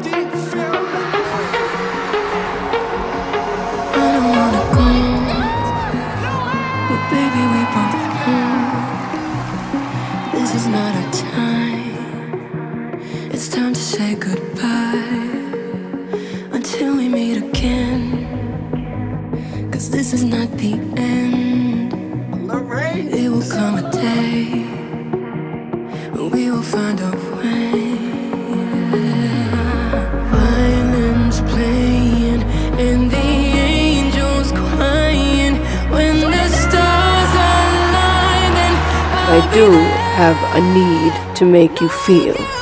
This is not the end. Loreen. It will come a day when we will find a way. Violins playing and the angels crying when the stars align. I do have a need to make you feel.